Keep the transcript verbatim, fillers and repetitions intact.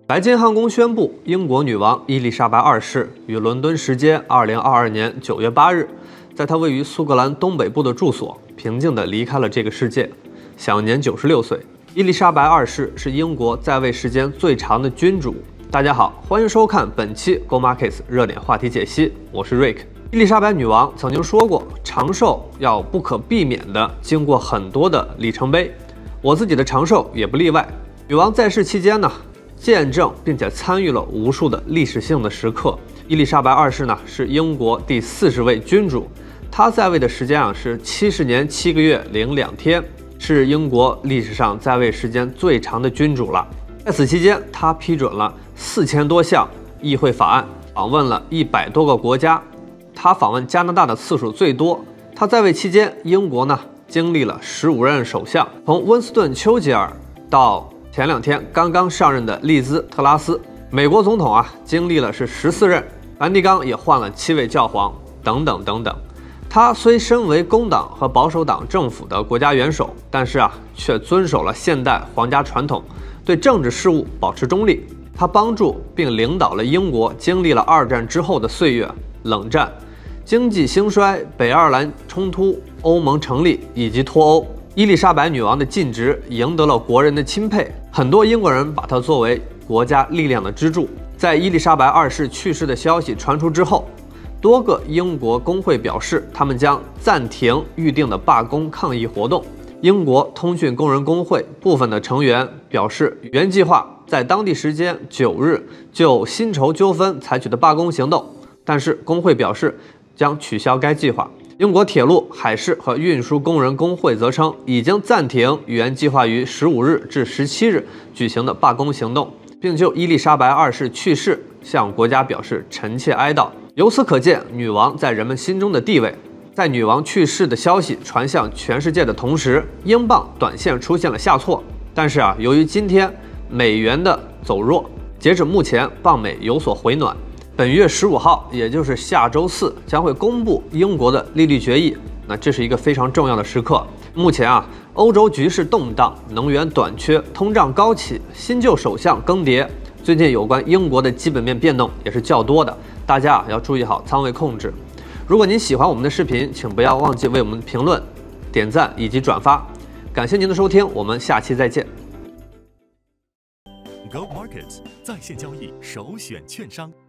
白金汉宫宣布，英国女王伊丽莎白二世于伦敦时间二零二二年九月八日，在她位于苏格兰东北部的住所平静地离开了这个世界，享年九十六岁。伊丽莎白二世是英国在位时间最长的君主。大家好，欢迎收看本期 Go Markets 热点话题解析，我是 Rick。伊丽莎白女王曾经说过，长寿要不可避免地经过很多的里程碑，我自己的长寿也不例外。女王在世期间呢，见证并且参与了无数的历史性的时刻。伊丽莎白二世呢是英国第四十位君主，她在位的时间啊是七十年七个月零两天，是英国历史上在位时间最长的君主了。在此期间，她批准了四千多项议会法案，访问了一百多个国家。她访问加拿大的次数最多。她在位期间，英国呢经历了十五任首相，从温斯顿·丘吉尔到前两天刚刚上任的利兹·特拉斯，美国总统啊经历了是十四任，梵蒂冈也换了七位教皇，等等等等。他虽身为工党和保守党政府的国家元首，但是啊却遵守了现代皇家传统，对政治事务保持中立。他帮助并领导了英国经历了二战之后的岁月，冷战、经济兴衰、北爱尔兰冲突、欧盟成立以及脱欧。伊丽莎白女王的尽职赢得了国人的钦佩，很多英国人把她作为国家力量的支柱。在伊丽莎白二世去世的消息传出之后，多个英国工会表示，他们将暂停预定的罢工抗议活动。英国通讯工人工会部分的成员表示，原计划在当地时间九日就薪酬纠纷采取的罢工行动，但是工会表示将取消该计划。英国铁路、海事和运输工人工会则称，已经暂停原计划于十五日至十七日举行的罢工行动，并就伊丽莎白二世去世向国家表示沉切哀悼。由此可见，女王在人们心中的地位。在女王去世的消息传向全世界的同时，英镑短线出现了下挫。但是啊，由于今天美元的走弱，截止目前镑美有所回暖。本月十五号，也就是下周四，将会公布英国的利率决议。那这是一个非常重要的时刻。目前啊，欧洲局势动荡，能源短缺，通胀高企，新旧首相更迭。最近有关英国的基本面变动也是较多的，大家啊要注意好仓位控制。如果您喜欢我们的视频，请不要忘记为我们评论、点赞以及转发。感谢您的收听，我们下期再见。 Go Markets 在线交易首选券商。